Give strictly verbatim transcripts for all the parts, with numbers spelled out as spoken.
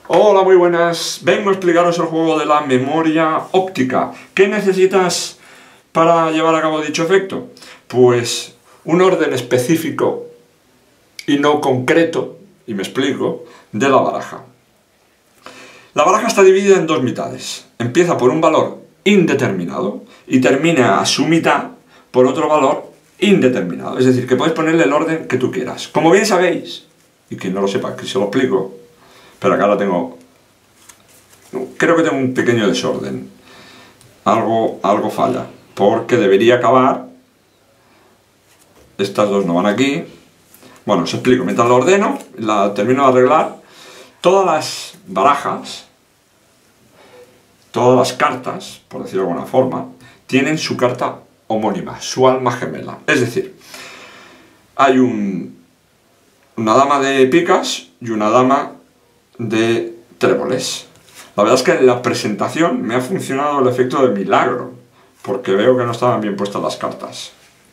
Hola, muy buenas. Vengo a explicaros el juego de la memoria óptica. ¿Qué necesitas para llevar a cabo dicho efecto? Pues un orden específico y no concreto, y me explico, de la baraja. La baraja está dividida en dos mitades. Empieza por un valor indeterminado y termina a su mitad por otro valor indeterminado. Es decir, que puedes ponerle el orden que tú quieras. Como bien sabéis, y quien no lo sepa, que se lo explico, pero acá ahora tengo... Creo que tengo un pequeño desorden. Algo, algo falla. Porque debería acabar... Estas dos no van aquí. Bueno, os explico. Mientras lo ordeno, la termino de arreglar, todas las barajas, todas las cartas, por decirlo de alguna forma, tienen su carta homónima, su alma gemela. Es decir, hay un, una dama de picas y una dama de tréboles. La verdad es que en la presentación me ha funcionado el efecto de milagro, porque veo que no estaban bien puestas las cartas.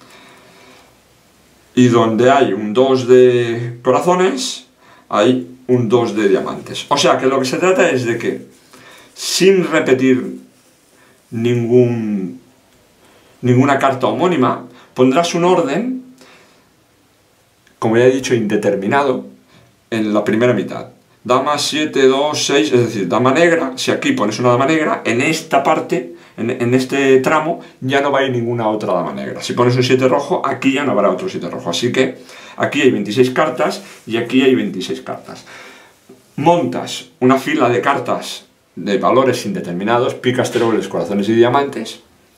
Y donde hay un dos de corazones, hay un dos de diamantes. O sea que lo que se trata es de que, sin repetir ningún, ninguna carta homónima, pondrás un orden, como ya he dicho, indeterminado, en la primera mitad. Dama siete, dos, seis, es decir, dama negra. Si aquí pones una dama negra, en esta parte, en, en este tramo, ya no va a ir ninguna otra dama negra. Si pones un siete rojo, aquí ya no habrá otro siete rojo. Así que aquí hay veintiséis cartas y aquí hay veintiséis cartas. Montas una fila de cartas de valores indeterminados, picas, tréboles, corazones y diamantes,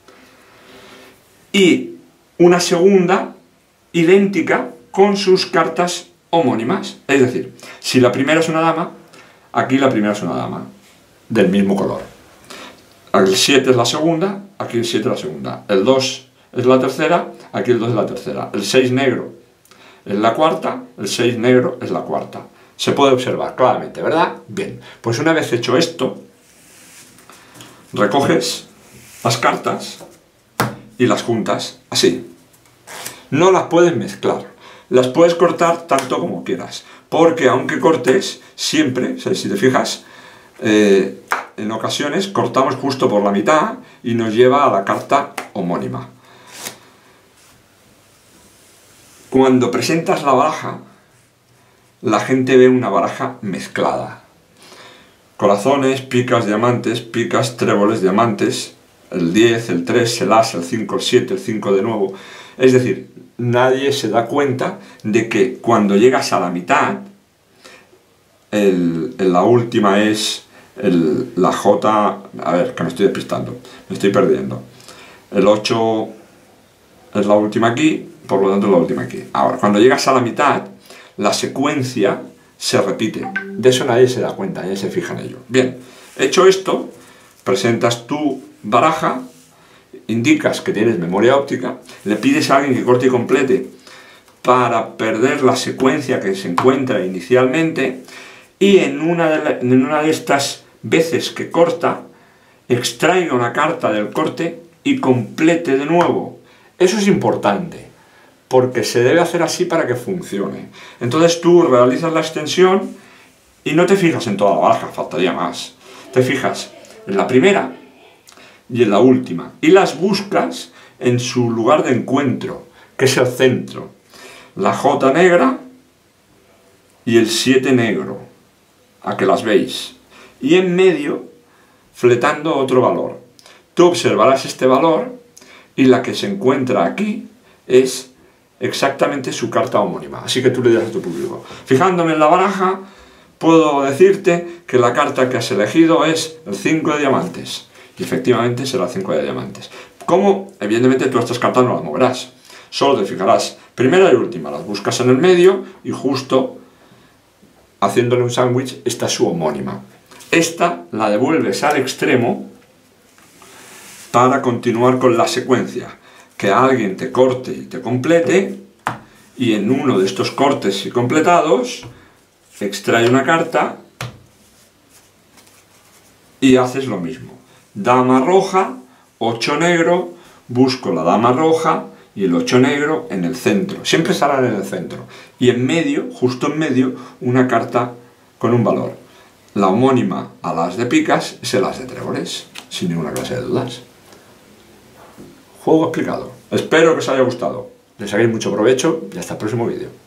y una segunda idéntica con sus cartas homónimas. Es decir, si la primera es una dama, aquí la primera es una dama del mismo color. El siete es la segunda, aquí el siete es la segunda. El dos es la tercera, aquí el dos es la tercera. El seis negro es la cuarta, el seis negro es la cuarta. Se puede observar claramente, ¿verdad? Bien, pues una vez hecho esto, recoges las cartas y las juntas así. No las puedes mezclar. Las puedes cortar tanto como quieras, porque aunque cortes, siempre, si te fijas, eh, en ocasiones cortamos justo por la mitad y nos lleva a la carta homónima. Cuando presentas la baraja, la gente ve una baraja mezclada. Corazones, picas, diamantes, picas, tréboles, diamantes, el diez, el tres, el as, el cinco, el siete, el cinco de nuevo. Es decir, nadie se da cuenta de que cuando llegas a la mitad, el, la última es el, la J... A ver, que me estoy despistando, me estoy perdiendo. El ocho es la última aquí, por lo tanto es la última aquí. Ahora, cuando llegas a la mitad, la secuencia se repite. De eso nadie se da cuenta, nadie se fija en ello. Bien, hecho esto, presentas tu baraja, indicas que tienes memoria óptica, le pides a alguien que corte y complete para perder la secuencia que se encuentra inicialmente, y en una de, la, en una de estas veces que corta, extraiga una carta del corte y complete de nuevo. Eso es importante, porque se debe hacer así para que funcione. Entonces tú realizas la extensión y no te fijas en toda la baraja, faltaría más. Te fijas en la primera y en la última, y las buscas en su lugar de encuentro, que es el centro. La J negra y el siete negro, a que las veis, y en medio fletando otro valor. Tú observarás este valor y la que se encuentra aquí es exactamente su carta homónima. Así que tú le dirás a tu público: fijándome en la baraja, puedo decirte que la carta que has elegido es el cinco de diamantes. Y efectivamente será cinco de diamantes. ¿Cómo? Evidentemente tú estas cartas no las moverás. Solo te fijarás primera y última, las buscas en el medio y justo haciéndole un sándwich está su homónima. Esta la devuelves al extremo para continuar con la secuencia. Que alguien te corte y te complete, y en uno de estos cortes y completados extrae una carta y haces lo mismo. Dama roja, ocho negro, busco la dama roja y el ocho negro en el centro. Siempre estarán en el centro. Y en medio, justo en medio, una carta con un valor. la homónima a las de picas es el as de tréboles, sin ninguna clase de dudas. Juego explicado. Espero que os haya gustado. Les hagáis mucho provecho y hasta el próximo vídeo.